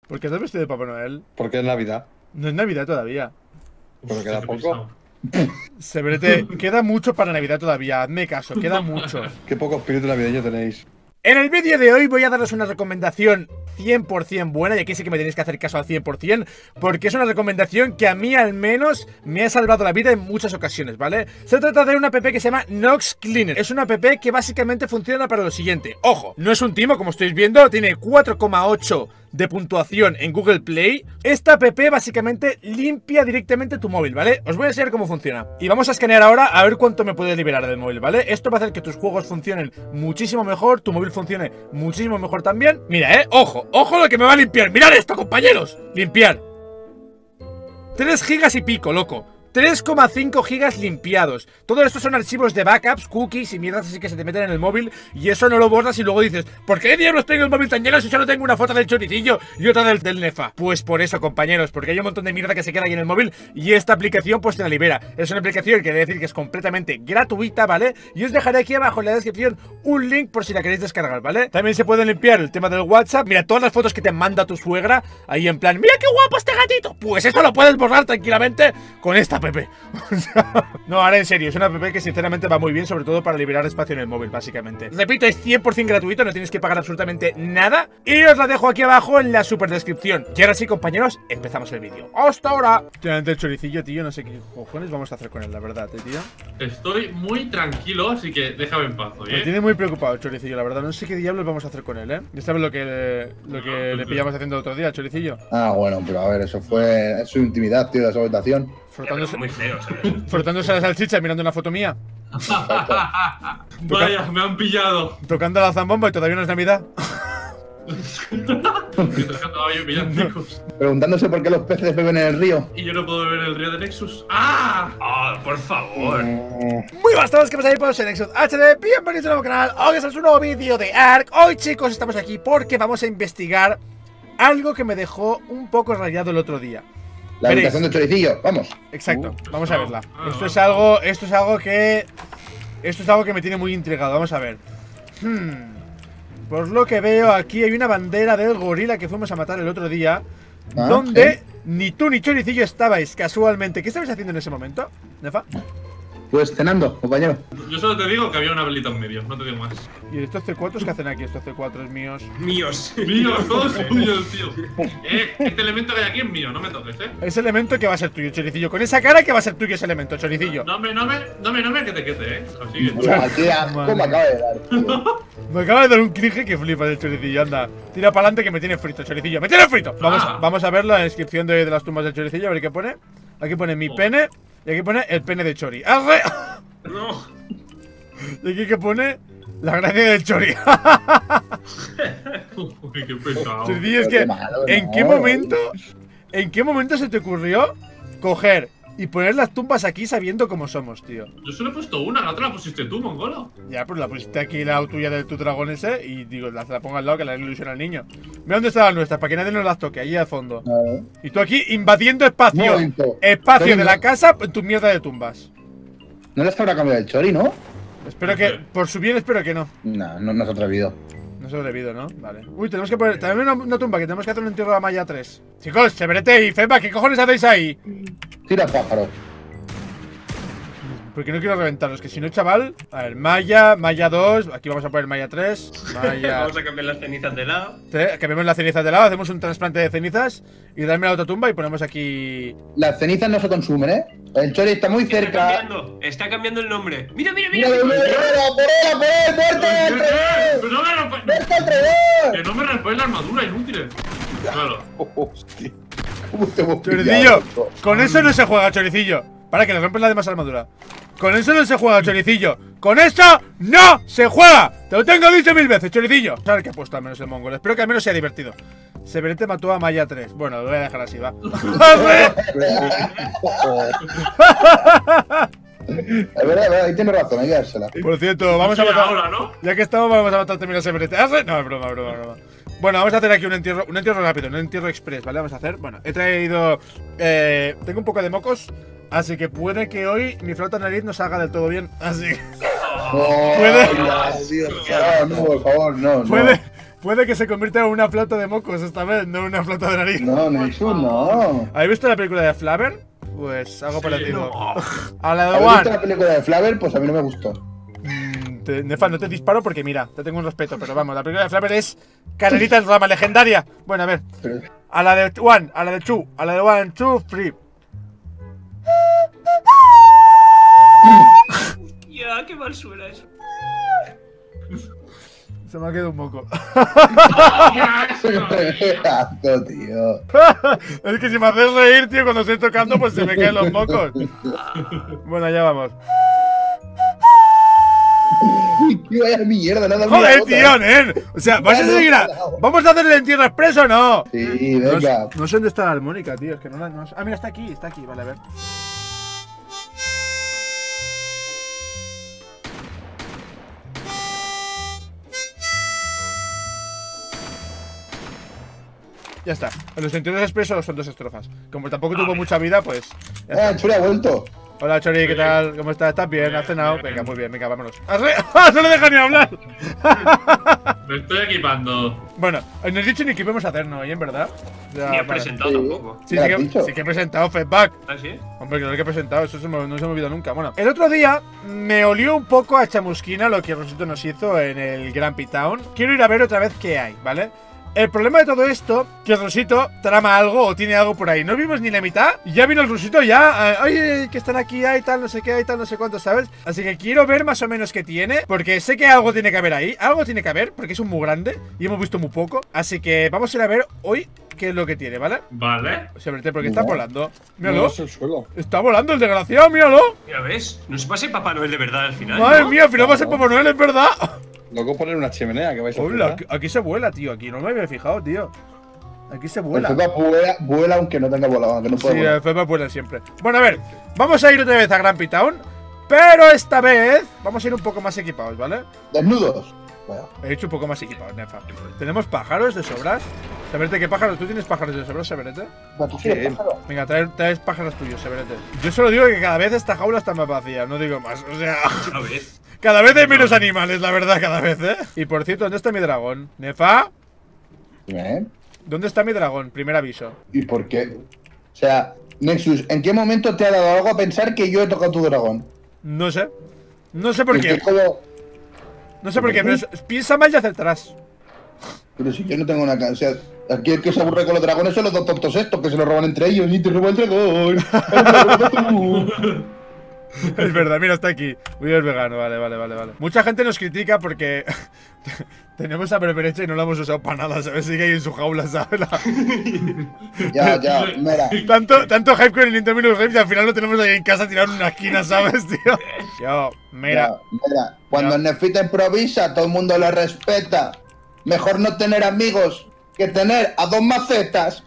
¿Por qué estás vestido de Papá Noel? Porque es Navidad. No es Navidad todavía. Pero queda poco. Severete, queda mucho para Navidad todavía. Hazme caso, queda mucho. Qué poco espíritu navideño tenéis. En el vídeo de hoy voy a daros una recomendación 100% buena, y aquí sí que me tenéis que hacer caso al 100%, porque es una recomendación que a mí al menos me ha salvado la vida en muchas ocasiones, ¿vale? Se trata de una app que se llama Nox Cleaner. Es una app que básicamente funciona para lo siguiente. Ojo, no es un timo, como estáis viendo, tiene 4,8 de puntuación en Google Play. Esta app básicamente limpia directamente tu móvil, ¿vale? Os voy a enseñar cómo funciona. Y vamos a escanear ahora a ver cuánto me puede liberar del móvil, ¿vale? Esto va a hacer que tus juegos funcionen muchísimo mejor, tu móvil funcione muchísimo mejor también. Mira, ojo, ojo lo que me va a limpiar. Mirad esto, compañeros. Limpiar 3 gigas y pico, loco. 3,5 gigas limpiados. Todo esto son archivos de backups, cookies y mierdas así que se te meten en el móvil. Y eso no lo borras y luego dices, ¿por qué diablos tengo el móvil tan lleno si solo tengo una foto del choricillo y otra del Nefa? Pues por eso, compañeros, porque hay un montón de mierda que se queda ahí en el móvil y esta aplicación pues te la libera. Es una aplicación que he de decir que es completamente gratuita, ¿vale? Y os dejaré aquí abajo en la descripción un link por si la queréis descargar, ¿vale? También se puede limpiar el tema del WhatsApp. Mira, todas las fotos que te manda tu suegra ahí en plan, ¡mira qué guapo este gatito! Pues eso lo puedes borrar tranquilamente con esta app. No, ahora en serio, es una app que sinceramente va muy bien, sobre todo para liberar espacio en el móvil, básicamente. Repito, es 100% gratuito, no tienes que pagar absolutamente nada. Y os la dejo aquí abajo en la super descripción. Y ahora sí, compañeros, empezamos el vídeo. ¡Hasta ahora! Ante el choricillo, tío, no sé qué cojones vamos a hacer con él, la verdad, tío. Estoy muy tranquilo, así que déjame en paz, Me tiene muy preocupado el choricillo, la verdad. No sé qué diablos vamos a hacer con él, ¿Ya sabes lo que le pillamos haciendo el otro día, el choricillo? Ah, bueno, pero a ver, eso fue su intimidad, tío, de su habitación. Muy feo, ¿sabes? Frotándose la salchicha mirando una foto mía. Vaya, me han pillado. Tocando la zambomba y todavía no es Navidad. Preguntándose por qué los peces beben en el río. Y yo no puedo beber en el río de Nexus. ¡Ah! ¡Ah, por favor! Muy buenas tardes, ¿qué pasa ahí por Nexus HD? Bienvenidos a un nuevo canal. Hoy es un nuevo vídeo de ARK. Hoy, chicos, estamos aquí porque vamos a investigar algo que me dejó un poco rayado el otro día. La habitación del choricillo, vamos. Exacto, vamos a verla. Esto es algo que me tiene muy intrigado. Vamos a ver. Por lo que veo, aquí hay una bandera del gorila que fuimos a matar el otro día, donde ni tú ni Choricillo estabais casualmente. ¿Qué estabais haciendo en ese momento, Nefa? Pues cenando, compañero. Yo solo te digo que había una velita en medio, no te digo más. ¿Y estos C4 qué hacen aquí? Estos C4 míos. Míos, todos tuyos, tío. Este elemento que hay aquí es mío, no me toques, Ese elemento que va a ser tuyo, Choricillo. Con esa cara que va a ser tuyo ese elemento, Choricillo. No me que te quede, Así que. ¿Cómo acaba de dar? Me acaba de dar un cringe que flipa del Choricillo, anda. Tira para adelante que me tiene frito, Choricillo. ¡Me tiene frito! Vamos a ver la descripción de las tumbas del Choricillo, a ver qué pone. Aquí pone mi pene. Y aquí pone el pene de Chori. ¡Arre! No. Y aquí que pone la gracia del Chori. Uy, qué pesado. Choricillo, es que ¿en qué momento se te ocurrió coger y poner las tumbas aquí sabiendo cómo somos, tío? Yo solo he puesto una, la otra la pusiste tú, mongolo. Ya, pues la pusiste aquí la tuya de tu dragón ese y digo, la pongo al lado que le da ilusión al niño. Mira dónde están las nuestras, para que nadie nos las toque, allí al fondo. Y tú aquí invadiendo espacio de la casa en tu mierda de tumbas. No les habrá cambiado el chori, ¿no? Espero que, por su bien, espero que no. No, no se ha atrevido. No se ha atrevido, ¿no? Vale. Uy, tenemos que poner también una tumba, que tenemos que hacer un entierro a Maya 3. Chicos, Severete y Femba, ¿qué cojones hacéis ahí? Tira pájaro. Porque no quiero reventarlos, que si no, chaval. A ver, Maya 2, aquí vamos a poner Maya 3. Maya. Vamos a cambiar las cenizas de lado. Cambiamos las cenizas de lado, hacemos un trasplante de cenizas y darme la otra tumba y ponemos aquí. Las cenizas no se consumen, ¿eh? El chori está muy cerca. Está cambiando el nombre. Mira. ¡Por él, muerte! ¡Pero no me rompes! ¡Muerte al revés! ¡Que no me rompes la armadura, inútiles! Claro. Hostia. ¿Cómo te hemos Choricillo, con eso no se juega, Choricillo. Para que le rompes la demás armadura. Con eso no se juega, Choricillo. Con eso no se juega. Te lo tengo dicho 1000 veces, Choricillo. A ver qué ha puesto al menos el mongol. Espero que al menos sea divertido. Severete mató a Maya 3. Bueno, lo voy a dejar así, va. Es verdad, ahí tiene razón, hay que dársela. Por cierto, vamos a matar. Ahora, ¿no? Ya que estamos, vamos a matar también a Severete. No, es broma. Bueno, vamos a hacer aquí un entierro rápido, un entierro express, ¿vale? Vamos a hacer. Bueno, he traído. Tengo un poco de mocos. Así que puede que hoy mi flauta nariz no salga del todo bien. Así que. No, por favor, no. Puede que se convierta en una flauta de mocos esta vez, no en una flauta de nariz. No, Nexus, no. ¿Habéis visto la película de Flaver? Pues algo parecido. no. A la de ¿Has visto la One. película de Flaver? Pues a mí no me gustó. Nefa, no te disparo porque mira, te tengo un respeto, pero vamos, la película de Flaver es Canelita en rama legendaria. Bueno, a ver. Pero, A la de One, a la de Two, a la de One, Two, Three. Ya, qué mal suena eso. Se me ha quedado un moco. ¡Qué asco! asco, tío. Es que si me haces reír, tío, cuando estoy tocando, pues se me caen los mocos. Bueno, ya vamos. Tío, vaya mierda, nada. Joder, tío, nen. O sea, ¿vas a seguir ¿vamos a hacerle entierro expreso o no? Sí, venga. No sé dónde está la armónica, tío. Es que no la. Ah, mira, está aquí, vale, a ver. Ya está. En los entierros expresos son 2 estrofas. Como tampoco tuvo mucha vida, pues. Ya está. Churi ha vuelto. Hola, Chori, ¿qué tal? ¿Cómo estás? ¿Estás bien? ¿Has cenado? Venga, muy bien, venga, vámonos. ¡No le deja ni hablar! Me estoy equipando. Bueno, no has dicho ni qué íbamos a hacer, ¿no? ¿Y en verdad? Ya, Ni he vale. presentado Sí. tampoco. Sí, ¿Me sí lo has que, dicho? sí que he presentado feedback. ¿Ah, sí? Hombre, claro que he presentado, eso no se me olvidó nunca. Bueno, el otro día me olió un poco a chamusquina lo que Rosito nos hizo en el Grumpy Town. Quiero ir a ver otra vez qué hay, ¿vale? El problema de todo esto, que Rosito trama algo o tiene algo por ahí. No vimos ni la mitad y ya vino el Rosito ya. Oye, que están aquí, hay tal, no sé qué, hay tal, no sé cuánto, ¿sabes? Así que quiero ver más o menos qué tiene, porque sé que algo tiene que haber ahí. Algo tiene que haber, porque es un muy grande y hemos visto muy poco. Así que vamos a ir a ver hoy qué es lo que tiene, ¿vale? Vale. O sea, vete, porque está volando. Míralo. No, es el suelo. Está volando el desgraciado, míralo. Mira, ¿ves? No se pase Papá Noel de verdad al final. Madre ¿no? mía, al final va a ser Papá Noel, es verdad. Luego poner una chimenea que vais a Hola, flipar. aquí se vuela, tío. Aquí no me había fijado, tío. Aquí se El vuela. Fepa vuela aunque no tenga volado, aunque no pueda Sí, volar. el FEPA vuela siempre. Bueno, a ver, vamos a ir otra vez a Grumpy Town, pero esta vez vamos a ir un poco más equipados, ¿vale? Desnudos. Bueno, He dicho un poco más equipados, Nefa. ¿Tenemos pájaros de sobras? Saberete, ¿qué pájaros? ¿Tú tienes pájaros de sobras, Saberete? ¿tú quieres pájaro? Venga, traes pájaros tuyos, Saberete. Yo solo digo que cada vez esta jaula está más vacía, no digo más. O sea, A ver. cada vez hay menos animales, la verdad, cada vez, ¿eh? Y por cierto, ¿dónde está mi dragón? ¿Nefa? Dime, ¿eh? ¿Dónde está mi dragón? Primer aviso. ¿Y por qué? O sea, Nexus, ¿en qué momento te ha dado algo a pensar que yo he tocado tu dragón? No sé. No sé por Es qué. que como- No sé por qué, pero piensa mal y acertarás. Pero si yo no tengo una... O sea, aquí el que se aburre con los dragones son los dos tontos estos, que se lo roban entre ellos. Y te roban el dragón. Es verdad, mira, está aquí. Uy, es vegano, vale. Mucha gente nos critica porque tenemos a Berberecha y no la hemos usado para nada, ¿sabes? Sigue ahí en su jaula, ¿sabes? ya, mira. Tanto hype con el Nintendo Minus Games y al final lo tenemos ahí en casa tirado en una esquina, ¿sabes, tío? Yo, mira. Mira, cuando Ya. el Nefita improvisa, todo el mundo lo respeta. Mejor no tener amigos que tener a dos macetas.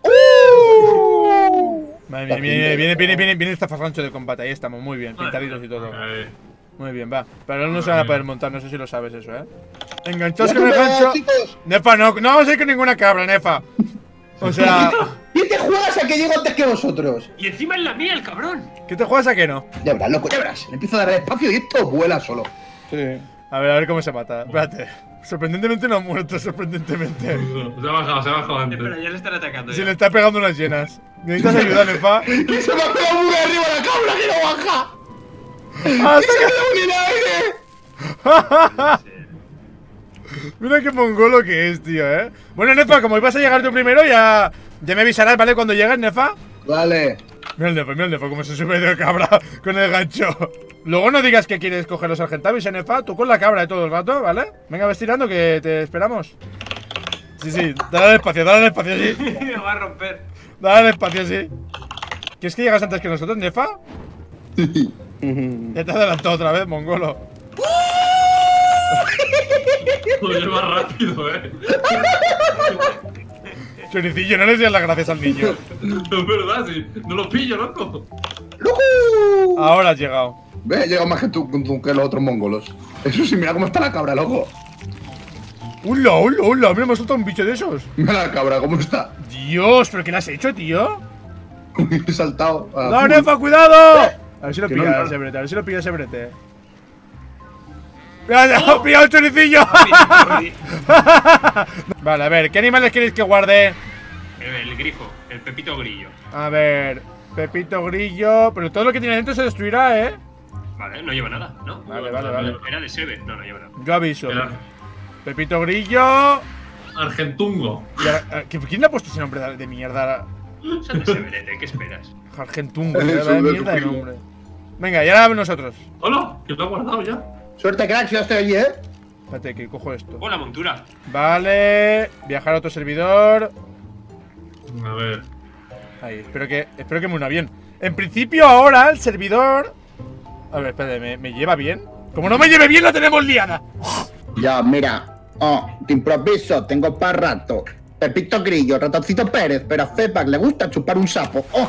Madre mía, viene este farrancho de combate, ahí estamos, muy bien, pintaditos y todo. Muy bien, va. Pero no se van a poder montar, no sé si lo sabes eso, ¿eh? Enganchaos con el gancho. Chicos, Nefa, no vamos a ir con ninguna cabra, Nefa. O sea, ¿qué te juegas a que llego antes que vosotros? Y encima es la mía, el cabrón. ¿qué te juegas a que no? Ya verás, loco, ya verás. Le empiezo a dar espacio y esto vuela solo. Sí. A ver cómo se mata. Espérate. Sorprendentemente no ha muerto, sorprendentemente. Se ha bajado antes. Espera, ya le están atacando. Se ya. le está pegando unas llenas. ¿Necesitas ayuda, Nefa? ¡Que se me ha pegado muy arriba la cabra que no baja! ¡Ah, ¡Que se me da un aire! Mira qué mongolo que es, tío, ¿eh? Bueno, Nefa, como ibas a llegar tú primero, ya me avisarás, ¿vale? Cuando llegues, Nefa. Vale. Mira el Nefa, como se sube de cabra con el gancho. Luego no digas que quieres coger los argentavis, Nefa. Tú con la cabra de todo el rato, ¿vale? Venga, ves tirando que te esperamos. Sí, dale espacio, sí. Me va a romper. Dale espacio, sí. ¿Quieres que llegas antes que nosotros, Nefa? Ya te has adelantado otra vez, mongolo. Joder, más rápido, Choricillo, no le des las gracias al niño. Es verdad, sí. No lo pillo, loco. ¡Lujú! Ahora has llegado. Ve, he llegado más que tú que los otros mongolos. Eso sí, mira cómo está la cabra, loco. ¡Hola! Mira, me ha soltado un bicho de esos. Mira la cabra, cómo está. Dios, ¿pero qué le has hecho, tío? He saltado. ¡No, Nefa, cuidado! A ver si lo Que no, pilla no. ese brete, a ver si lo pilla ese brete. ¡Mira, pillado el choricillo! Chori. Vale, a ver, ¿qué animales queréis que guarde? El grifo, el Pepito Grillo. A ver, Pepito Grillo. Pero todo lo que tiene dentro se destruirá, ¿eh? Vale, no lleva nada, ¿no? Vale, vale, vale. Era de Sebe. No, no lleva nada. Yo aviso. Era Pepito Grillo. Argentungo. Y ahora- ¿Quién le ha puesto ese nombre de mierda? Son de Seberete, ¿qué esperas? Argentungo, Es de un mierda de primo. nombre. Venga, y ahora nosotros. Hola, que lo he guardado ya. Suerte, crack, si ya estoy allí, Espérate, que cojo esto. Oh, la montura. Vale. Viajar a otro servidor. A ver. Ahí, espero que me una bien. En principio, ahora el servidor. A ver, espérate, ¿me lleva bien? Como no me lleve bien, la tenemos liada. Ya, mira. Oh, te improviso, tengo para rato. Pepito Grillo, Ratoncito Pérez, pero a Fepac le gusta chupar un sapo. Oh.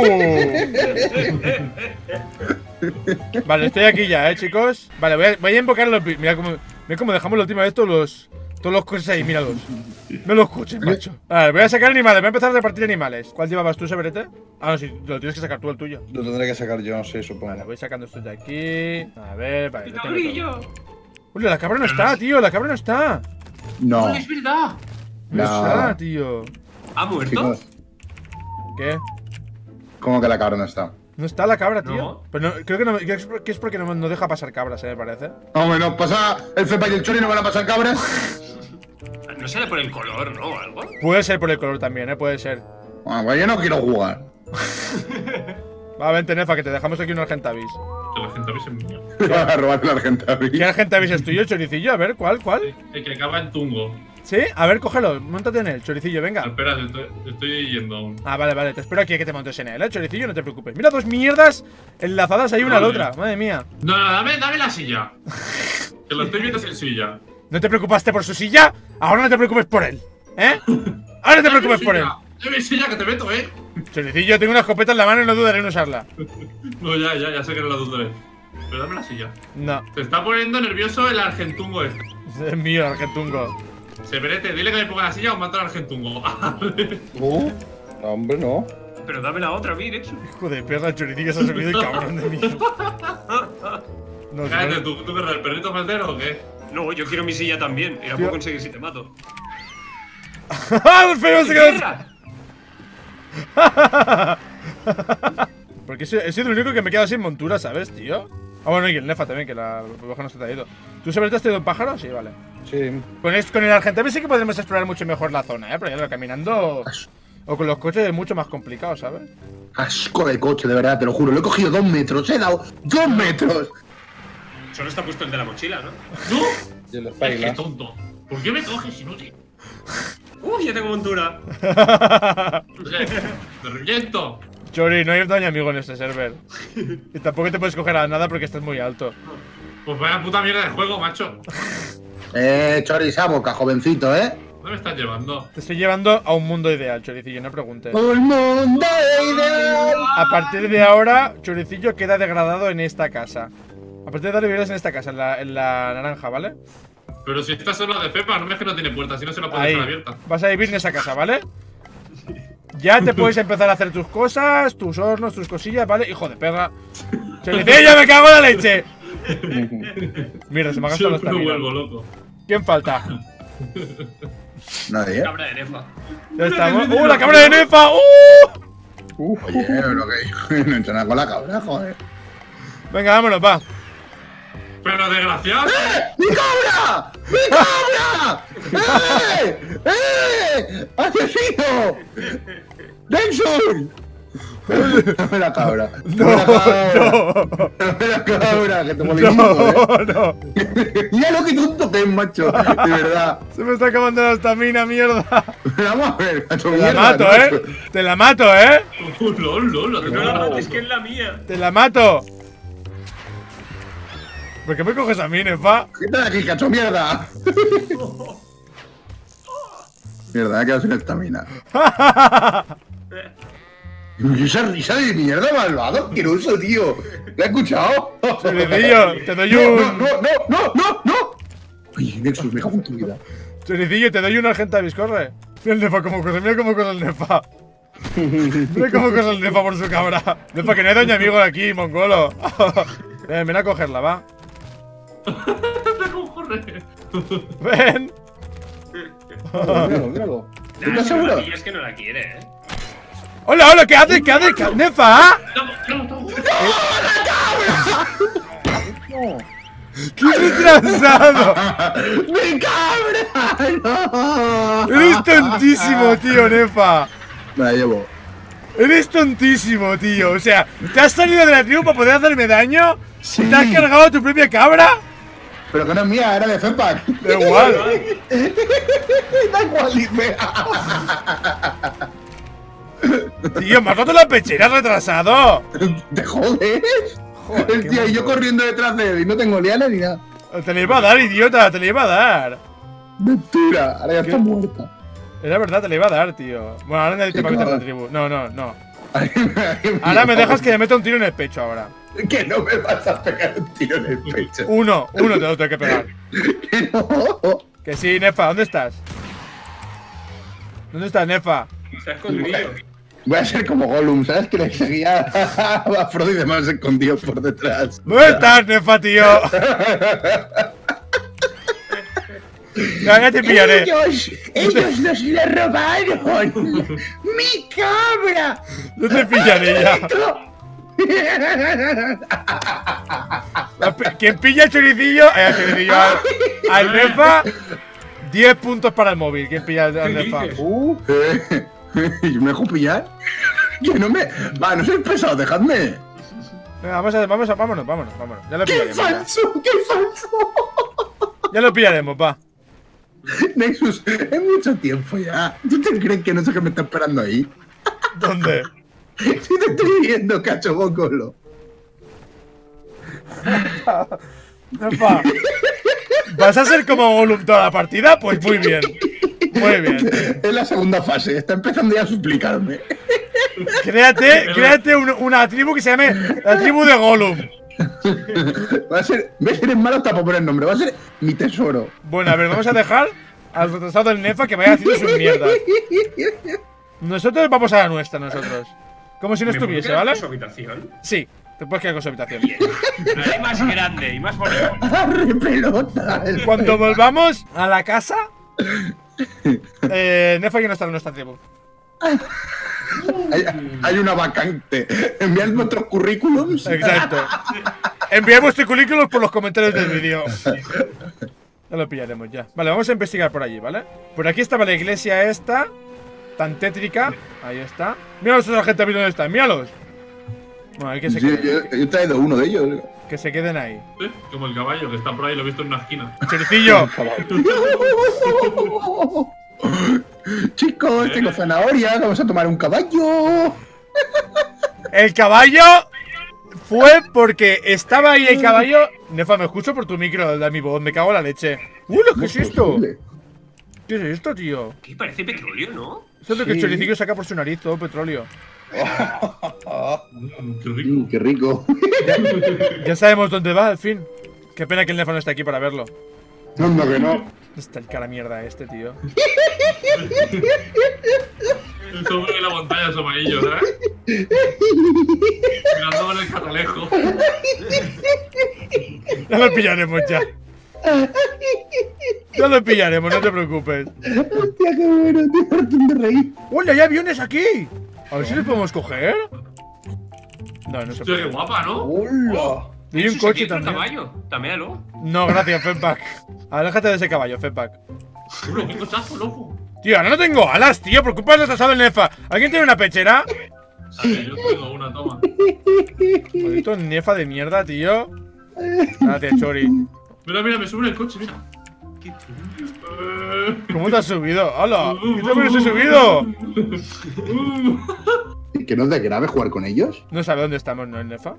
Vale, estoy aquí ya, chicos. Vale, voy a invocar los. Mira cómo dejamos la última vez todos los coches ahí, míralos. No los coches, macho. A ver, voy a sacar animales, voy a empezar a repartir animales. ¿Cuál llevabas tú, Seberete? Ah, no, sí, lo tienes que sacar tú, el tuyo. Lo tendré que sacar yo, no sé, Vale, supongo. voy sacando estos de aquí. A ver, vale, lo ¡Pepito tengo Grillo! todo. Uy, la cabra no está, tío, la cabra no está. No. ¡Es verdad! No No. está, tío. ¿Ha muerto? ¿Qué? ¿Cómo que la cabra no está? No está la cabra, tío. No. Pero no, creo que no, que es porque no deja pasar cabras, me parece. Hombre, no, pasa el Fepac y el Chori, no van a pasar cabras. No sale por el color, ¿no? ¿O algo? Puede ser por el color también, puede ser. Ah, pues yo no quiero jugar. Va, vente, Nefa, que te dejamos aquí un Argentavis. Que la gente avise mío. Me van a robar la Argentavis. ¿Qué Argentavis es tuyo, choricillo? A ver, ¿cuál? El que acaba en Tungo. ¿Sí? A ver, cógelo, montate en él, choricillo, venga. Espera, estoy yendo aún. Ah, vale, te espero aquí a que te montes en él, choricillo, no te preocupes. Mira, dos mierdas enlazadas ahí una a la otra, madre mía. No, dame la silla. Que lo estoy viendo sin silla. ¿No te preocupaste por su silla? Ahora no te preocupes por él, ¿eh? Ahora no te preocupes por él. Dame silla que te meto, Choricillo, tengo una escopeta en la mano y no dudaré en usarla. No, ya sé que no la dudaré. Pero dame la silla. No, Te está poniendo nervioso el argentungo este. es mío, Argentungo. Severete, dile que me ponga la silla o mato al argentungo. No, hombre, no. Pero dame la otra, mire eso. Hijo de perra, el choricillo se ha subido el cabrón de mí. No, si Cállate, no- ¿tú querrás el perrito faltero o qué? No, yo quiero mi silla también. Y la Tío. puedo conseguir si te mato. ¡Ah, el feo se quedó! ¡Mierda! Porque he sido el único que me he quedado sin montura, ¿sabes, tío? Ah, bueno, y el Nefa también, que la baja no se te ha ido. ¿Tú sabes te has traído un pájaro? Sí, vale. Sí. Con el Argentavis sí que podremos explorar mucho mejor la zona, ¿eh? Pero ya caminando o con los coches es mucho más complicado, ¿sabes? Asco de coche, de verdad, te lo juro. Lo he cogido 2 metros, he dado 2 metros. Solo está puesto el de la mochila, ¿no? ¡No! Y el Es que Spyglass. tonto. ¿Por qué me coges inútil? ¡Uy, ya tengo montura! O sea, te reviento. Chori, no hay daño amigo en este server. Y tampoco te puedes coger a nada porque estás muy alto. Pues vaya puta mierda de juego, macho. Chori, esa boca, jovencito, ¿Dónde me estás llevando? Te estoy llevando a un mundo ideal, Choricillo, no preguntes. Un mundo ideal. A partir de ahora, Choricillo queda degradado en esta casa. A partir de ahora vivirás en esta casa, en la naranja, ¿vale? Pero si estás solo de Pepa, no es que no tiene puerta, si no se la puedes Ahí. dejar abierta. Vas a vivir en esa casa, ¿vale? Ya te puedes empezar a hacer tus cosas, tus hornos, tus cosillas, ¿vale? Hijo de perra. Choricillo, me cago en la leche. Mira, se me ha gastado la Yo me estamina. vuelvo loco. ¿Quién falta? Nadie, Cabra de Nefa. Ya estamos. ¡Uh, la cabra de Nefa! Oye, lo que no he hecho nada con la cabra, joder. Venga, vámonos, va. Pero desgraciado. ¡Mi cabra! ¡Mi cabra! ¡Asesino! ¡Nelson! Dame la cabra. Dame la cabra. Dame la cabra, que te molesta, No. Mira lo que tonto que es, macho. De verdad. Se me está acabando la estamina, mierda. Vamos a ver, macho. Te la mato, Te la mato, Lol, No la mates, que es la mía. Te la mato. ¿Por qué me coges a mí, Nefa? Quita de aquí, cacho, mierda. Mierda, me he quedado sin estamina. ¿Y esa risa de mierda, malvado? Asqueroso, tío. ¿La has escuchado? Choricillo, te doy No, un. no. Oye, Nexus, me cago en tu vida. Choricillo, te doy un Argentavis, corre. Mira el Nefa como cosa, mira cómo cosa el Nefa. Mira cómo cosa el Nefa por su cabra. Nefa, que no hay daño amigo aquí, mongolo. Ven a cogerla, va. corre. Ven. Míralo, míralo. Nah, ¿Estás si no seguro? la pillas, es que no la quiere, Hola, hola, ¿qué haces? ¿Qué haces? Nefa? No. No. ¡Qué retrasado! ¡Mi cabra! ¡No! Eres tontísimo, tío, Nefa. Me la llevo. Eres tontísimo, tío. O sea, ¿te has salido de la tribu para poder hacerme daño? Sí. ¿Te has cargado a tu propia cabra? Pero que no es mía, era de Fepack. Da igual. Da igual, dice. Tío, me has roto la pechera, retrasado. ¿Te jodes? Joder, El qué tío, y yo montón. corriendo detrás de él y no tengo liana ni nada. Te la iba a dar, idiota, te la iba a dar. Mentira, ahora ya está muerta. Era verdad, te la iba a dar, tío. Bueno, ahora nadie te Sí, va a meter en la claro. tribu. No, no, no. Ahora me dejas que me meta un tiro en el pecho ahora. Que no me vas a pegar un tiro en el pecho. Uno te lo tengo que pegar. Que no. Que sí, Nefa, ¿dónde estás? ¿Dónde estás, Nefa? Se ha escondido. Voy a ser como Gollum, ¿sabes? Que le seguía a Frodo y demás escondidos por detrás. ¿Dónde estás, Nefa, tío? Ya te pillaré. ¡Ellos nos la robaron! ¡Mi cabra! No te pillaré ya. Quien pilla el choricillo, al Nefa, 10 puntos para el móvil. Quien pilla al Nefa. dices? ¿Y me dejo pillar? Que no me. Va, no soy pesado, dejadme. Venga, vámonos. Ya lo ¡Qué pillaremos. Ya. falso! ¡Qué falso! Ya lo pillaremos, va. Nexus, es mucho tiempo ya. ¿Tú te crees que no sé qué me está esperando ahí? ¿Dónde? Si te estoy viendo, cacho bocolo. Nefa. ¿Vas a ser como Gollum toda la partida? Pues muy bien. Muy bien. Es la segunda fase, está empezando ya a suplicarme. Créate una tribu que se llame la tribu de Gollum. Va a ser. ¿Ves? Eres malo hasta para poner nombre. Va a ser mi tesoro. Bueno, a ver, vamos a dejar al retrasado del Nefa que vaya haciendo sus mierdas. Nosotros vamos a la nuestra, nosotros. Como si no ¿Me puedo estuviese, quedar ¿vale? con su habitación? Sí, te puedes quedar con su habitación. Ahí más grande y más bonito. ¡Arre pelota! Cuando volvamos a la casa, Nefa ya no está en nuestra tribu. Hay una vacante. Enviad vuestros currículums. Exacto. Enviad vuestros currículos por los comentarios del vídeo. Ya lo pillaremos ya. Vale, vamos a investigar por allí, ¿vale? Por aquí estaba la iglesia esta, tan tétrica. Ahí está. Míralos esos agentes, ¿dónde están? Míralos. Bueno, hay que se Sí, queden. yo he traído uno de ellos. Que se queden ahí. Como el caballo que está por ahí, lo he visto en una esquina. Choricillo. Chicos, tengo zanahoria. Vamos a tomar un caballo. El caballo fue porque estaba ahí el caballo. Nefa, me escucho por tu micro de mi voz. Me cago en la leche. ¿Qué es esto? ¿Qué es esto, tío? ¿Qué? Parece petróleo, ¿no? Eso es lo que el Sí. choricillo saca por su nariz, todo petróleo. Qué rico. Qué rico. Ya sabemos dónde va, al fin. Qué pena que el Nefa no esté aquí para verlo. No, que no. Está el cara mierda este, tío. El sobre de la montaña es amarillo, ¿sabes? Mirando en el catalejo. Ya lo pillaremos ya. Ya lo pillaremos, no te preocupes. Hostia, qué bueno, tío. Hartón de reír. ¡Hola, hay aviones aquí! A ver si les podemos coger. No, no se Hostia, qué puede. guapa, ¿no? ¡Hola! Y un Eso, coche aquí hay otro también. caballo. Taméalo. No, gracias, Fedback. Aléjate de ese caballo, Fedback. Uno, qué cochazo, loco. Tío, ahora no tengo alas, tío, por culpa del retrasado del Nefa. ¿Alguien tiene una pechera? Sí, yo tengo una, toma. Maldito Nefa de mierda, tío. Gracias, Chori. Mira, mira, me sube en el coche, mira. ¿Cómo te has subido? ¡Hala! ¿Qué también os he subido? ¿Y que no es de grave jugar con ellos? No sabe dónde estamos, ¿no, el Nefa?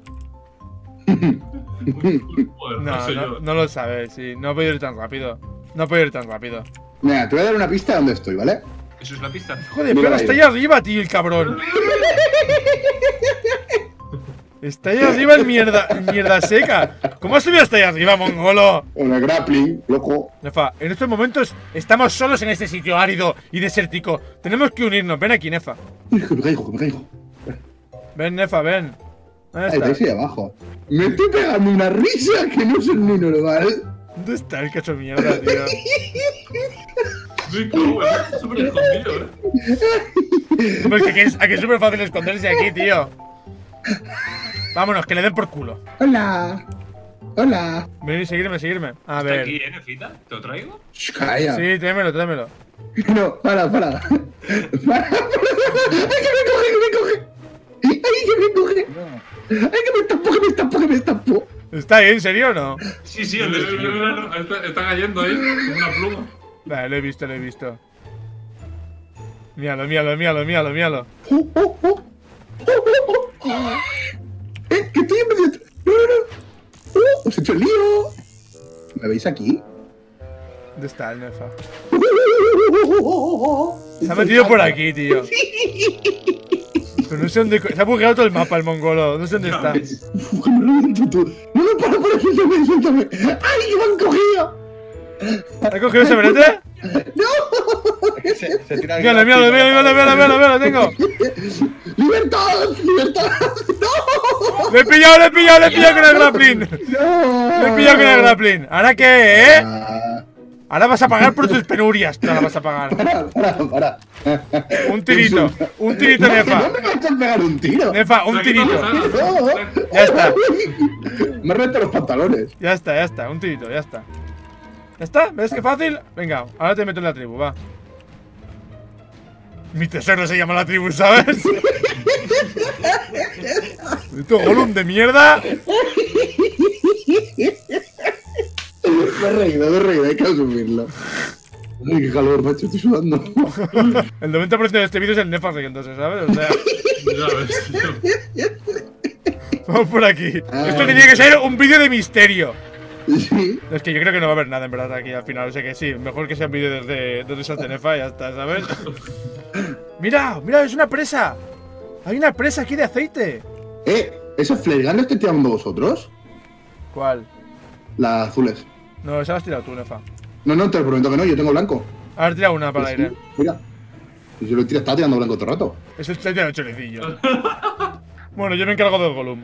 Joder, No, sé no, yo. no lo sabe, sí. No puedo ir tan rápido. No puedo ir tan rápido. Mira, te voy a dar una pista de dónde estoy, ¿vale? Eso es la pista. Joder, Mira pero ahí. está ahí arriba, tío, el cabrón. Está ahí arriba en mierda seca. ¿Cómo has subido hasta ahí arriba, mongolo? Una grappling, loco. Nefa, en estos momentos estamos solos en este sitio árido y desértico. Tenemos que unirnos. Ven aquí, Nefa. Que me caigo. Ven, Nefa, ven. ¿Dónde Ahí estás? ahí abajo. Me estoy pegando una risa que no es ni normal. ¿Dónde está el cacho mierda, tío? Me cago, está súper escondido, Hombre, es que aquí es súper fácil esconderse aquí, tío. Vámonos, que le den por culo. Hola. Hola. Venid, seguirme. A ¿Está ver. aquí, Nefita? ¿Te lo traigo? Shh, calla. Sí, tráemelo. No, para. Para. ¡Ay, que me coge! ¡Ay, que me coge! ¡Ay, que me estampo! ¿Está ahí, en serio o no? Sí, el destino. Está cayendo ahí, con una pluma. Vale, lo he visto. Míralo. Que estoy en medio de... No. Os he hecho el lío. ¿Me veis aquí? ¿Dónde está el Nefa? Se ha metido por aquí, tío. Pero no sé dónde... Se ha bugueado todo el mapa, el mongolo. No sé dónde está. Uf, que me reviento tú. No, para, suéltame. ¡Ay, que me han cogido! ¿Ha cogido ese brete? Se tira Míralo, tengo. ¡Libertad! ¡No! Le he pillado con el grappling. ¡No! Le he pillado con el grappling. ¿Ahora qué, Ah, Ahora vas a pagar por tus penurias. Tú ahora vas a pagar. Para. Un tirito, Nefa. ¿No me vas a pegar un tiro? Nefa, un tirito. No. Ya está. Me han roto los pantalones. Ya está, un tirito, ya está. ¿Ya está? ¿Ves qué fácil? Venga, ahora te meto en la tribu, va. Mi tesoro se llama la tribu, ¿sabes? Esto Gollum de mierda. Me he reído, hay que asumirlo. Ay, qué calor, macho, estoy sudando. El 90% de este vídeo es el Nefa riéndose, ¿sabes? O sea, Ya ves, tío. vamos por aquí. Esto tenía que ser un vídeo de misterio. Sí. Es que yo creo que no va a haber nada en verdad aquí al final. O sea que sí, mejor que sea un vídeo desde esa Nefa y ya está, ¿sabes? Mira, es una presa. Hay una presa aquí de aceite. ¿Esos flare gun los estoy tirando vosotros? ¿Cuál? Las azules. No, esa la has tirado tú, Nefa. No, te lo prometo que no, yo tengo blanco. Ahora tira una para el Sí, aire. mira. Yo estaba tirando blanco todo el rato. Eso está tirando cholecillo. Bueno, yo me encargo del Gollum.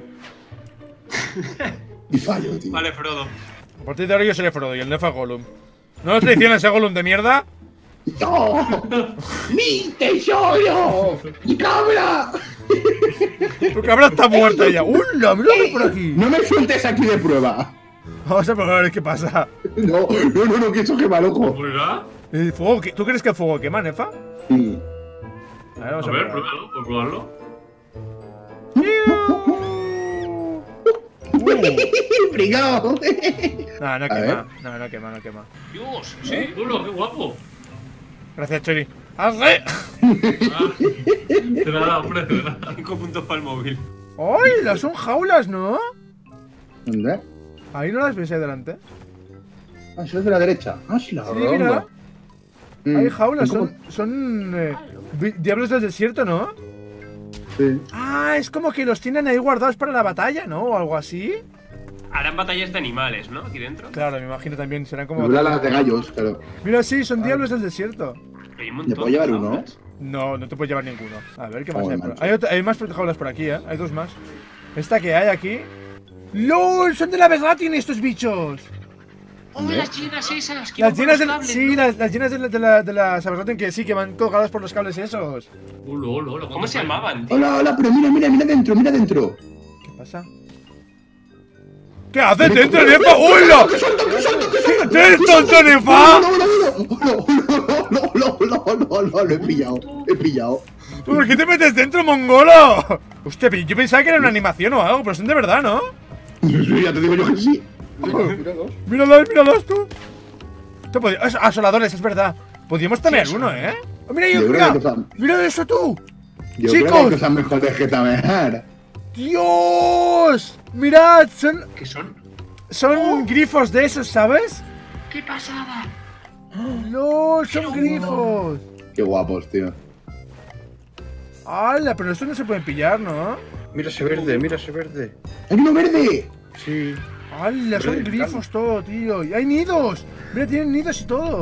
Y fallo, tío. Vale, Frodo. A partir de ahora yo seré Frodo y el Nefa Gollum. ¿No os traiciones ese Gollum de mierda? ¡No! ¡Mi tesoro! ¡Mi cabra! Tu cabra está muerta ya. ¡Hola! ¡Mírame por aquí! No me sueltes aquí de prueba. Vamos a probar a ver qué pasa. No, que eso quema, loco. ¿Morirá? ¿El fuego, ¿tú crees que el fuego quema, Nefa? Sí. A ver, vamos A a ver, probar. pruébalo, por probarlo. ¡Brigado! No, no A quema. No quema. Dios, sí. ¡Hola, qué guapo! Gracias, Chori. ¡Arre! Ah, te la da, hombre, te la da. 5 puntos para el móvil. ¡Hola! Son jaulas, ¿no? ¿Dónde? Ahí no las ves ahí delante. Ah, eso es de la derecha. Ah, sí, la Sí, redonda. mira. Hay jaulas, ¿Cómo? son diablos del desierto, ¿no? Sí. Ah, es como que los tienen ahí guardados para la batalla, ¿no? O algo así. Harán batallas de animales, ¿no? Aquí dentro. Claro, me imagino también, serán como... Me las de gallos, claro. Mira, sí, son diablos del desierto. Hay un ¿Me montón. puedo llevar de uno? jaulas. No, no te puedes llevar ninguno. A ver, ¿qué más Joder, hay por macho. hay más jaulas por aquí, ¿eh? Hay dos más. Esta que hay aquí... ¡LOL! ¡Son de la Verratin estos bichos! ¡Oh, las llenas esas! que Las van por llenas los de... cables, Sí, ¿no? las llenas de la Saberratin que sí, que van colgadas por los cables esos. Hola. ¿Cómo se llamaban, tío? Hola, pero mira dentro. ¿Qué pasa? ¿Qué haces dentro, Nefa? ¡Hola! ¡Que salto! ¿Qué es tonto, Nefa? No, lo he pillado. ¿Por qué te metes dentro, mongolo? Hostia, pero yo pensaba que era una animación o algo, pero son de verdad, ¿no? Ya te digo yo que sí. Míralos tú. Asoladores, es verdad. Podríamos tener uno, ¿eh? Oh, mira, Yo creo mira. que son- Mira eso tú. Yo ¡Chicos! creo que son mejores que tamear. ¡Dios! Mirad, ¿Qué son? son grifos de esos, ¿sabes? ¡Qué pasada! No, son grifos. Qué guapos, tío. ¡Hala! Pero estos no se pueden pillar, ¿no? Mira ese verde. ¡Hay uno verde! Sí. ¡Hala! Son Verde, grifos todo, tío. Y hay nidos. Mira, tienen nidos y todo.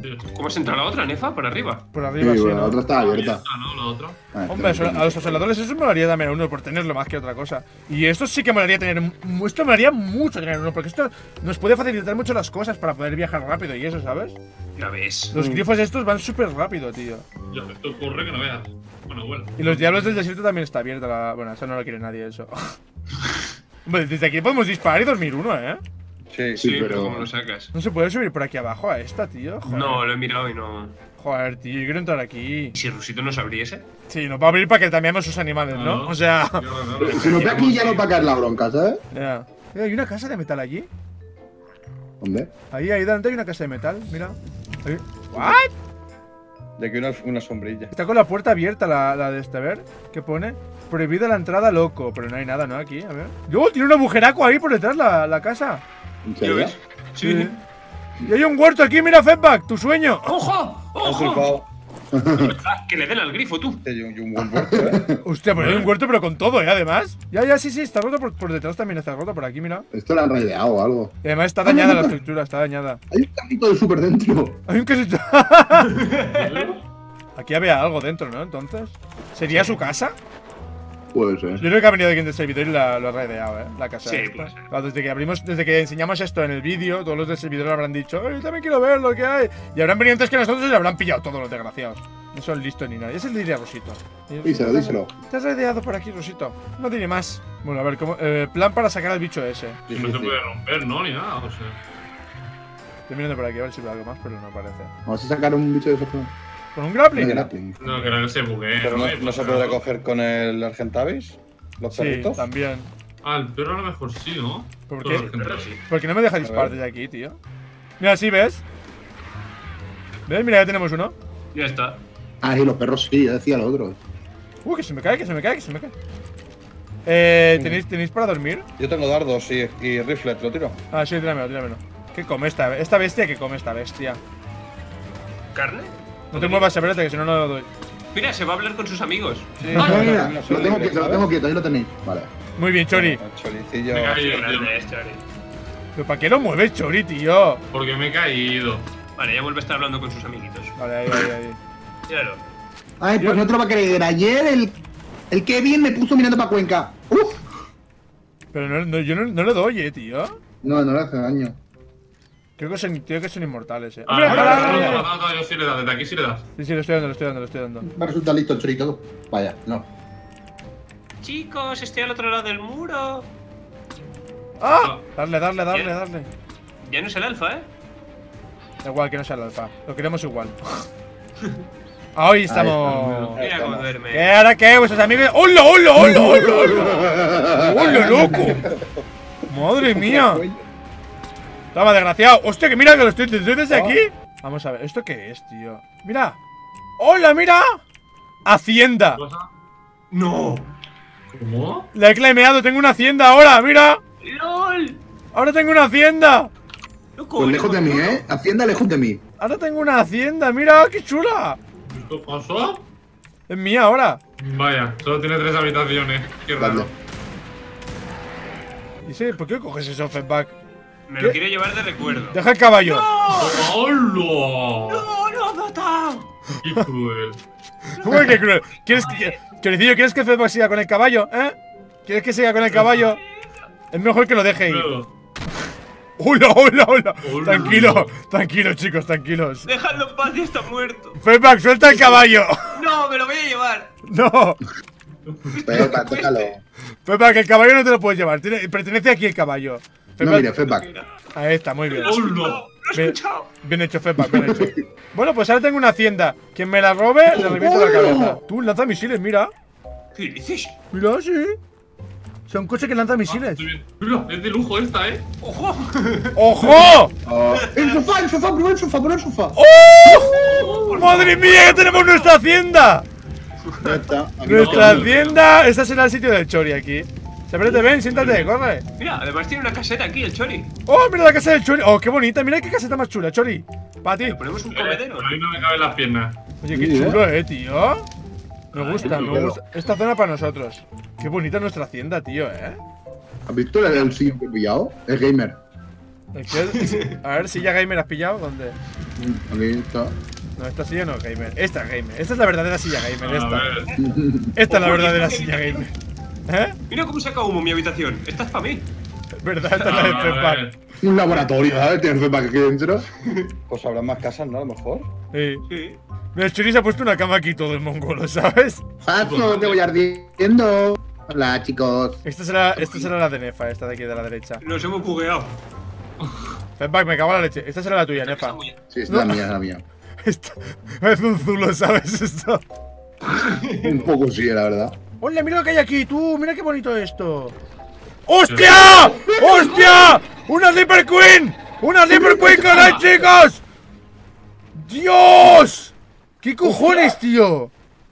¿Cómo has entrado la otra, Nefa? ¿Por arriba? Por Sí, arriba, sí, bueno, la ¿no? otra está abierta. Ah, no, la otra. Ah, Hombre, está bien. a los observadores eso me haría también uno por tenerlo más que otra cosa. Y esto sí que me haría tener. Esto me haría mucho tener uno, porque esto nos puede facilitar mucho las cosas para poder viajar rápido y eso, ¿sabes? Ya ves. Los grifos estos van súper rápido, tío. Ya, esto corre que no veas. Bueno, bueno. Y los diablos del desierto también está abierta la. Bueno, eso no lo quiere nadie, eso. Hombre, desde aquí podemos disparar y dormir uno, ¿eh? Sí, Sí, pero- pero ¿cómo lo sacas? No se puede subir por aquí abajo a esta, tío. Joder. No, lo he mirado y no. Joder, tío, yo quiero entrar aquí. ¿Y si Rusito nos abriese? Sí, nos va a abrir para que también sus animales, ¿no? Claro. O sea. Si nos ve aquí ya nos va a caer la bronca, ¿sabes? Ya. Hay una casa de metal allí. ¿Dónde? Ahí delante hay una casa de metal, mira. Ahí. ¿What? De aquí una sombrilla. Está con la puerta abierta la de este, a ver. ¿Qué pone? Prohibida la entrada, loco. Pero no hay nada, ¿no? Aquí, a ver. ¡Yo! Tiene un agujeraco ahí por detrás la casa. ¿En ¿Lo serio? ves? Sí. Y hay un huerto aquí, mira, Fatback, tu sueño. ¡Ojo! Han ¡Ojo! surfado. Ah, que le den al grifo, tú. Y un buen puerto, ¿eh? Hostia, pero hay un huerto, pero con todo, ¿eh? Además. Ya, sí, está roto por detrás también. Está roto por aquí, mira. Esto lo han raideado o algo. Y además está dañada la estructura, está dañada. Hay un carrito de súper dentro. Hay un casito. Aquí había algo dentro, ¿no? Entonces. ¿Sería su casa? Puede ser. Yo creo que ha venido alguien del servidor y lo ha raideado, ¿eh? La casa. Sí, esta. puede ser. Claro, desde que enseñamos esto en el vídeo, todos los del servidor habrán dicho, ¡ay, también quiero ver lo que hay! Y habrán venido antes que nosotros y lo habrán pillado todos los desgraciados. No son listos ni nada. Y ese le diría a Rosito. Díselo. Te has raideado por aquí, Rosito. No diré más. Bueno, a ver, ¿cómo? Plan para sacar al bicho ese. Y no se puede romper, ¿no? Ni nada, o sea. Estoy mirando por aquí a ver si veo algo más, pero no parece. Vamos a sacar un bicho de esos. ¿Con un grappling? De grappling. No, que no se buguee. Pero no se podrá coger con el Argentavis. Los Sí, perritos. también. Ah, el perro a lo mejor sí, ¿no? ¿Por Todos qué? los ejemplares sí. Porque no me deja disparar ver. desde aquí, tío. Mira, sí, ¿ves? ¿Ves? Mira, ya tenemos uno. Ya está. Ah, y los perros sí, ya decía lo otro. Que se me cae, que se me cae. ¿Tenéis para dormir? Yo tengo dardos y rifle, te lo tiro. Ah, sí, tíramelo. ¿Qué come esta bestia? ¿Qué come esta bestia? ¿Carne? No te muevas, espérate, que si no, no lo doy. Mira, se va a hablar con sus amigos. Sí. Mira, no, lo son tengo libres, quieto, lo ¿sabes? tengo quieto, ahí lo tenéis. Vale. Muy bien, Chori. El choricillo. Me he caído, Qué grande tío. es, Chori. ¿Pero para qué lo mueves, Chori, tío? Porque me he caído. Vale, ya vuelve a estar hablando con sus amiguitos. Vale, ahí. Míralo. Ay, pues no te lo va a creer. Ayer el Kevin me puso mirando para Cuenca. Uf. Pero yo no le doy, tío. No le hace daño. Creo que son inmortales, Ah, Mira, no, yo sí le das, desde aquí sí le das. Sí, lo estoy dando. Va a resultar listo el chorito. Vaya, no. Chicos, estoy al otro lado del muro. ¡Ah! Darle. Ya no es el alfa, ¿eh? Da igual que no sea el alfa. Lo queremos igual. Ahí estamos. Mira cómo estamos. duerme. ¿Qué? ¿Ahora qué? ¿Vuestros amigos? ¡Hola! ¡Hola, loco! ¡Madre mía! Toma, desgraciado. ¡Hostia, que mira que lo estoy desde aquí! Vamos a ver, ¿esto qué es, tío? ¡Mira! ¡Hola, mira! ¡Hacienda! ¿Qué pasa? ¡No! ¿Cómo? La he claimeado, tengo una hacienda ahora, mira. ¡LOL! Ahora tengo una hacienda. ¡Loco! Pues lejos de mí, ¿eh? Hacienda lejos de mí. Ahora tengo una hacienda, mira, qué chula. ¿Qué pasó? Es mía ahora. Vaya, solo tiene 3 habitaciones. Qué raro. Dale. ¿Y sí? ¿Por qué coges eso, Fatback? Me ¿Qué? lo quiero llevar de recuerdo. Deja el caballo. ¡Hola! ¡No, no has matado! ¡Qué cruel! ¿Cómo que cruel? Choricillo, ¿quieres que Fatback siga con el caballo, ¿Quieres que siga con el caballo? Es mejor que lo deje ir. ¡Hola! Tranquilo, chicos, tranquilos. ¡Dejadlo en paz, ya está muerto! Fatback, suelta el caballo. ¡No, me lo voy a llevar! No. Feedback, déjalo. Fatback, el caballo no te lo puedes llevar. Pertenece aquí el caballo. No, mira, feedback. Ahí está, muy bien. ¡Hola! ¡Lo he escuchado! Bien hecho, Fatback, bien hecho. Bueno, pues ahora tengo una hacienda. Quien me la robe, le reviento la cabeza. Tú, lanza misiles, mira. ¿Qué dices? Mira, sí. O sea, un coche que lanza misiles. Estoy bien. Mira, es de lujo esta, ¿eh? ¡Ojo! ¡Ojo! Oh, el sofá, prueba el sofá. ¡Oh! ¡Madre mía, ya tenemos nuestra hacienda! Ya está. Aquí Nuestra está. hacienda. Este será el sitio del Chori aquí. Espérate, ven, siéntate, corre. Mira, además tiene una caseta aquí, el Chori. ¡Oh, mira la casa del Chori! ¡Oh, qué bonita! Mira qué caseta más chula, Chori. Para ti. Le ponemos un comedero. A mí no me caben las piernas. Oye, qué Sí, chulo, tío. Me gusta, qué me chulo. gusta. Esta zona para nosotros. Qué bonita nuestra hacienda, tío, ¿Has visto el sillón que he pillado? Es gamer. A ver, silla gamer, ¿has pillado? ¿Dónde? Aquí está. No, esta silla no es gamer. Esta es gamer. Esta es la verdadera silla gamer. A Esta. ver. Esta es la Ojo, verdadera ¿qué silla dices? gamer. ¿Eh? Mira cómo saca humo mi habitación. Esta es para mí. ¿Verdad? Esta es la de A Fepac. ver. Un laboratorio, ¿sabes? Tiene feedback aquí dentro. Pues habrá más casas, ¿no? A lo mejor. Sí. Sí. Mira, el Churi se ha puesto una cama aquí todo el mongolo, ¿sabes? Paso, que voy ardiendo. Hola, chicos. Esta será la de Nefa, esta de aquí de la derecha. Nos hemos bugueado. Fepac, me cago en la leche. Esta será la tuya, Nefa. Está muy- Sí, es la mía, es la mía. Esta es un zulo, ¿sabes? Esto. Un poco sí, la verdad. Hola, mira lo que hay aquí, tú. Mira qué bonito esto. ¡Hostia! ¡Hostia! ¡Una Sleeper Queen! ¡Una Sleeper Queen, caray, chicos! ¡Dios! ¿Qué cojones, tío?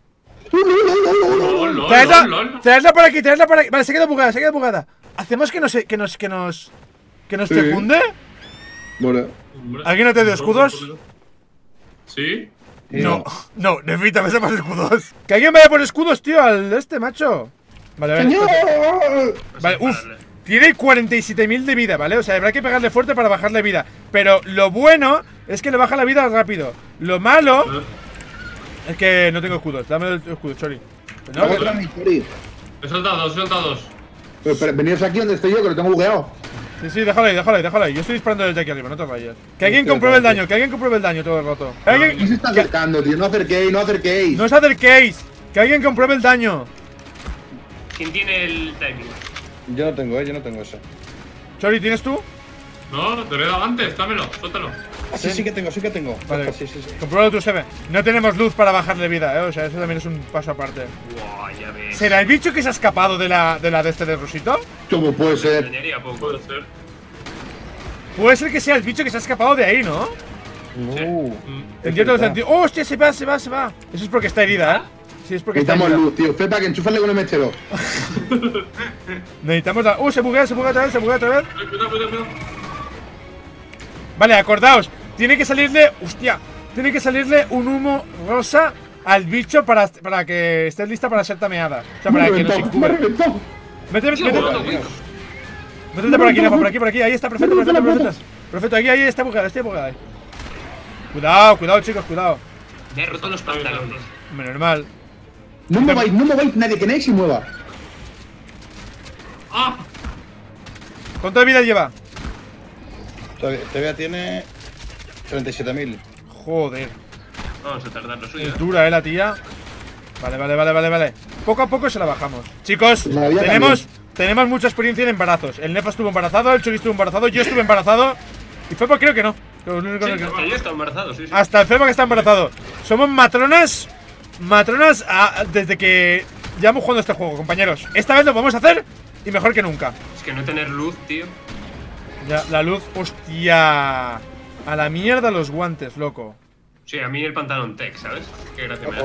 Lol, lol, Traedla, lol, lol. traedla para aquí, traedla para aquí. Vale, se queda bugada, se queda bugada. ¿Hacemos que nos Sí. fecunde? Vale. Hombre. ¿Alguien no te dio escudos? Sí. No, no, necesita más escudos. Que alguien vaya por escudos, tío, al este, macho. Vale, vale. ¡Señor! Vale, uff. Tiene 47.000 de vida, ¿vale? O sea, habrá que pegarle fuerte para bajarle vida. Pero lo bueno es que le baja la vida rápido. Lo malo es que no tengo escudos. Dame el escudo, Chori. No, No, otra mi Chori. He soltado dos, he soltado dos. Pero veniros aquí donde estoy yo, que lo tengo bugueado. sí, sí, déjalo ahí, déjalo ahí, déjalo ahí. Yo estoy disparando desde aquí arriba, no te vayas. Que alguien compruebe el daño, que alguien compruebe el daño todo el rato. Que ¿Quién se alguien, está acercando, tío? No acerquéis, no acerquéis. no os acerquéis. Que alguien compruebe el daño. ¿Quién tiene el timing? Yo no tengo, yo no tengo eso. Chori, ¿tienes tú? No, te lo he dado antes, dámelo, suéltalo. Ah, sí, sí que tengo, sí que tengo. Vale, Sí, sí, sí. compruébalo tú, Sebe. No tenemos luz para bajarle vida, O sea, eso también es un paso aparte. Buah, ya ves. ¿Será el bicho que se ha escapado de la de este de Rusito? ¿Cómo puede Me ser? extrañaría poco. Puede ser. Puede ser que sea el bicho que se ha escapado de ahí, ¿no? Entiendo el sentido. ¡Oh, hostia! Se va, se va, se va. Eso es porque está herida, ¿eh? Sí, es porque está Necesitamos herida. luz, tío. Fepa, que enchúfale con el mechero. Necesitamos la. Se buguea otra vez, se buguea otra vez. Cuidado, cuidado, cuidado. Vale, acordaos. Tiene que salirle. ¡Hostia! Tiene que salirle un humo rosa al bicho para que estés lista para ser tameada. O sea, para que nos me incubre. reventó. Métete, Tío, métete. bueno, Métete por aquí, Nefa, por aquí. Ahí está, perfecto, perfecto, perfecto. Perfecto, ahí está bugueada, ahí. Cuidado, cuidado, chicos, cuidado. Me he roto los pantalones. Menos mal. No mováis nadie, que nadie se mueva. ¡Ah! ¿Cuánto de vida lleva? Todavía tiene 37.000. Joder. Vamos a tardar lo suyo. Es dura, la tía. Vale. Poco a poco se la bajamos. Chicos, La vida tenemos mucha experiencia en embarazos. El Nefa estuvo embarazado, el Chori estuvo embarazado, yo estuve embarazado. Y Fepa creo que no. Lo único Sí, que- hasta yo estaba embarazado, sí, sí. Hasta el Fepa que está embarazado. Somos matronas. Matronas desde que llevamos jugando este juego, compañeros. Esta vez lo vamos a hacer y mejor que nunca. Es que no tener luz, tío. Ya, la luz, hostia. A la mierda los guantes, loco. Sí, a mí el pantalón tech, ¿sabes? Qué gracia me da.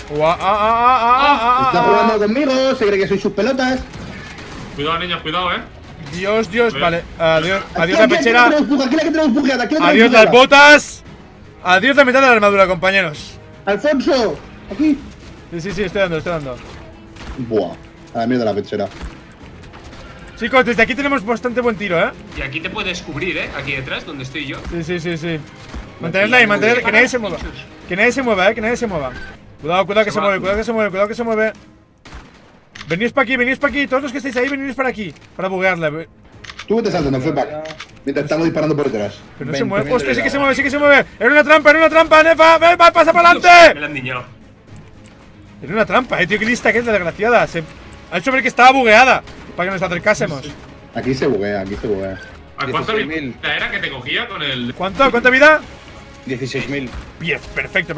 Está jugando conmigo, se cree que soy sus pelotas. Cuidado, niña, cuidado, Dios, Bien. vale. Adiós Aquí la pechera. Aquí la que tenemos bugueada, aquí la Adiós tenemos las bugueada. botas. Adiós la mitad de la armadura, compañeros. Alfonso, aquí. Sí, estoy dando. Buah, a la mierda la pechera. Chicos, desde aquí tenemos bastante buen tiro, Y aquí te puedes cubrir, ¿eh? Aquí detrás, donde estoy yo. Sí. Mantenerla ahí, que nadie se mueva. Que nadie se mueva, que nadie se mueva. Cuidado que se mueve, cuidado que se mueve. Venís para aquí, todos los que estáis ahí, venís para aquí. Para buguearla. Tú vete saltando, Fepa. Mientras estamos disparando por detrás. Pero no se mueve. 20.000 Hostia, de sí que vida. se mueve. Era una trampa, Nefa. Ven, pasa para Me adelante. la han niñado. Era una trampa, tío, qué lista que es la desgraciada. Se ha hecho ver que estaba bugueada para que nos acercásemos. Aquí se buguea, aquí se buguea. ¿A cuánta 16.000. vida era que te cogía con el. ¿Cuánto? ¿Cuánta vida? 16.000. Bien, perfecto.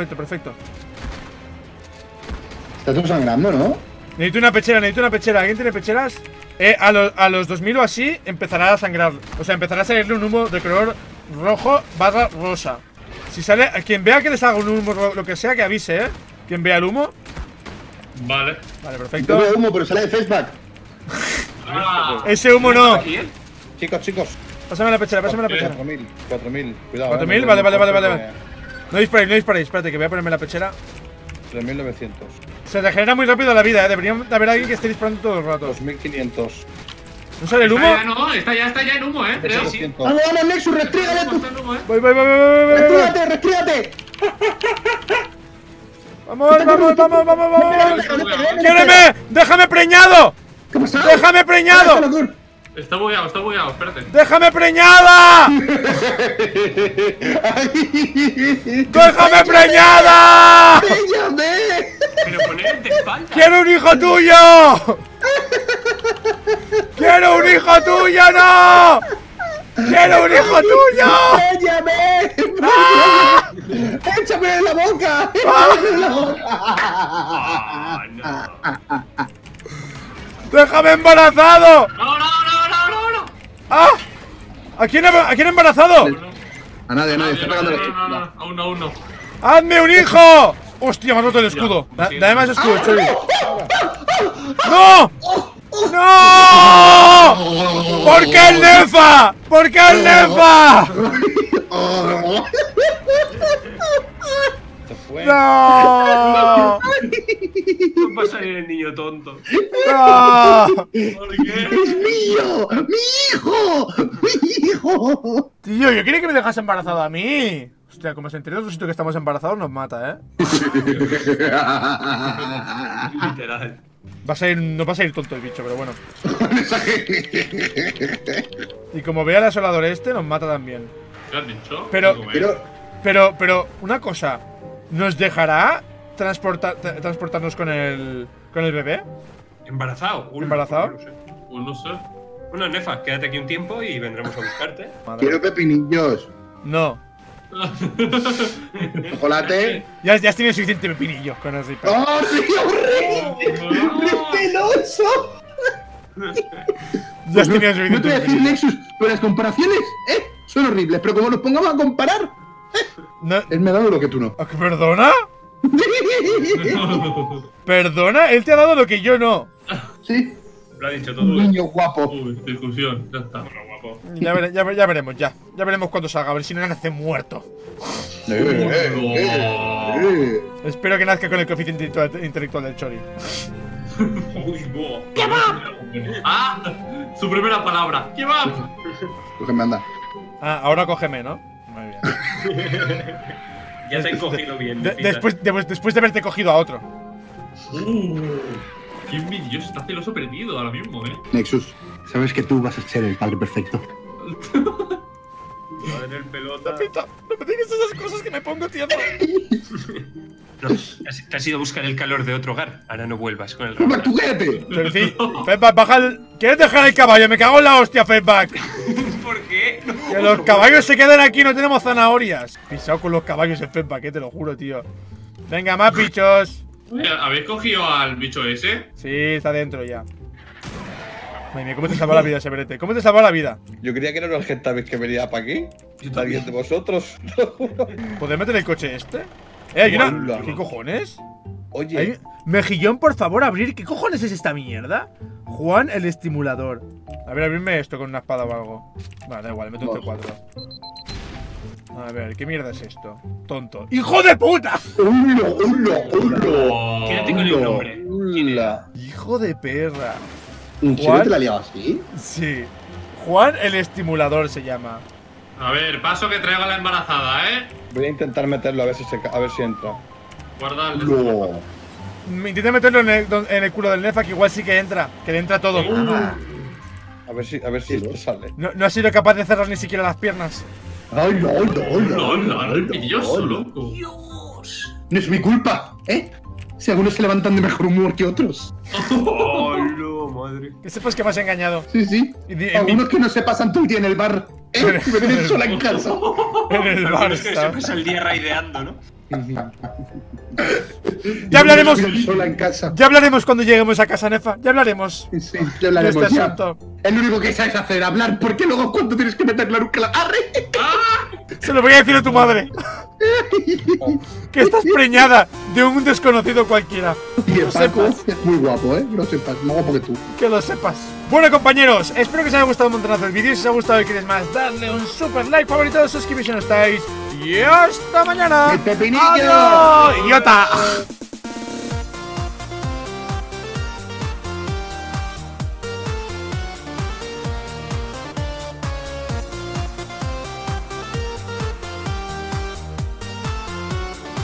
Estás todo sangrando, ¿no? Necesito una pechera. ¿Alguien tiene pecheras? A los 2000 o así empezará a sangrar. O sea, empezará a salirle un humo de color rojo/rosa. Si sale, quien vea que le salga un humo, lo que sea, que avise, Quien vea el humo. Vale. Vale, Yo perfecto. veo humo, pero sale de Facebook. Ah, Ese humo no. Aquí, ¿eh? Chicos. Pásame la pechera. 4.000. Cuidado. 4.000, vale. No disparéis. Espérate, que voy a ponerme la pechera. 3.900. Se regenera muy rápido la vida, Debería de haber alguien que esté disparando todo el rato. 2.500. ¿No sale el humo? Está ya en humo, creo. Sí. Vamos, vamos, Nexus, restrégale tú. Está en humo, Voy. Restrégate, restrégate. Vamos. ¡Quiéreme! ¡Déjame preñado! ¿Qué pasa? ¡Déjame preñado! Está bugueado, espérate. ¡Déjame preñada! ¡Déjame preñada! ¡Péllame! Pero poner de espalda. ¡Quiero un hijo tuyo! ¡Quiero un hijo tuyo, no! ¡Quiero un hijo tuyo! ¡Péllame! ¡Échame en la boca! ¡Échame en la boca! Ah, no. ¡Déjame embarazado! No. ¡Ah! ¿A quién ha embarazado? A nadie, está pegándole. No, aún no. ¡Hazme un hijo! ¡Hostia, me ha roto el escudo! Dame más escudo, Chori. ¡No! ¡No! ¿Por qué el Nefa? ¿Por qué el Nefa? Se fue. ¡No! No va a salir el niño tonto. ¡No! ¿Por qué? ¡Es mío! ¡Mi hijo! ¡Mi hijo! Tío, yo quería que me dejas embarazado a mí. Hostia, como se entere de otro sitio que estamos embarazados, nos mata, Literal. No va a salir tonto el bicho, pero bueno. Y como vea el asolador este, nos mata también. ¿Qué has dicho? Pero, una cosa. ¿Nos dejará transportarnos con el bebé? ¿Embarazado? ¿Embarazado? No sé. Pues no sé. Bueno, Nefa, quédate aquí un tiempo y vendremos a buscarte. Madre. Quiero pepinillos. No. Chocolate. Ya has tenido suficiente pepinillo con el Reaper. ¡Oh, sí, horrible! ¡Peloso! Ya has tenido No te suficiente voy a decir, pepinillo. Nexus, pero las comparaciones, son horribles. Pero como nos pongamos a comparar, No. él me ha dado lo que tú no. ¿Perdona? ¿Perdona? Él te ha dado lo que yo no. Sí, Lo ha dicho todo. un niño guapo. Uy, discusión, ya está. Bueno, guapo. Ya veremos, ya. Ya veremos cuando salga, a ver si no nace muerto. Espero que nazca con el coeficiente intelectual del Chori. Uy, boh. ¡Ah! Su primera palabra. ¿Qué va? Cógeme, anda. Ah, ahora cógeme, ¿no? Muy bien. Ya te he cogido bien. Después de haberte cogido a otro. ¡Qué envidioso! Está celoso perdido ahora mismo, Nexus, sabes que tú vas a ser el padre perfecto. Madre el pelota. Pita, no me digas esas cosas que me pongo tierno. No, te has ido a buscar el calor de otro hogar. Ahora no vuelvas con el ¡Feedback, tú quédate! Pero sí, Fedback, baja el… ¿Quieres dejar el caballo? Me cago en la hostia, Fedback. ¿Por qué? No. Que los caballos se queden aquí, no tenemos zanahorias. Pisado con los caballos en Fedback, te lo juro, tío. Venga, más bichos. Oye, ¿habéis cogido al bicho ese? Sí, está dentro ya. Madre mía, ¿cómo te salvó la vida, Severete? ¿Cómo te salvó la vida? Yo creía que era el Gentavis que venía para aquí. Yo también. ¿Alguien de vosotros? ¿Podés meter el coche este? Hay una… Hola. ¿Qué cojones? Oye, Hay… Mejillón, por favor, abrir. ¿Qué cojones es esta mierda? Juan el estimulador. A ver, abrirme esto con una espada o algo. Vale, da igual, meto un C4. A ver, ¿qué mierda es esto? Tonto. ¡Hijo de puta! Quédate con el nombre. hola. ¡Hijo de perra! ¿En serio te la liaba así? Sí. Juan el estimulador se llama. A ver, paso que traiga la embarazada, Voy a intentar meterlo a ver si entra. Guarda el… No. Intenta meterlo en el culo del Nefa, que igual sí que entra. Que le entra todo. A ver si esto sale. No ha sido capaz de cerrar ni siquiera las piernas. ¡Ay, no, ¡No, envidioso, loco! Dios. No es mi culpa, ¿eh? Si algunos se levantan de mejor humor que otros. Oh, no, madre. Que sepas que me has engañado. Sí, sí. Algunos que no se pasan todo el día en el bar, ¿eh? Y me tienen sola en casa. En el Algunos que se Barça. pasa el día raideando, ¿no? Ya hablaremos. Me tienen sola en casa. Ya hablaremos cuando lleguemos a casa, Nefa. Ya hablaremos. Sí, ya hablaremos De este ya. asunto. Es lo único que sabes hacer, hablar, porque luego cuando tienes que meter la nuca ¡arre! Se lo voy a decir a tu madre. Que estás preñada de un desconocido cualquiera. Y el Lo Paco sepas. es muy guapo, ¿eh? No sepas, más guapo que tú. Que lo sepas. Bueno, compañeros, espero que os haya gustado un montonazo el vídeo. Si os ha gustado y queréis más, darle un super like, favorito, suscribiros si no estáis. Y hasta mañana. ¡El pepinillo! ¡Adiós, idiota!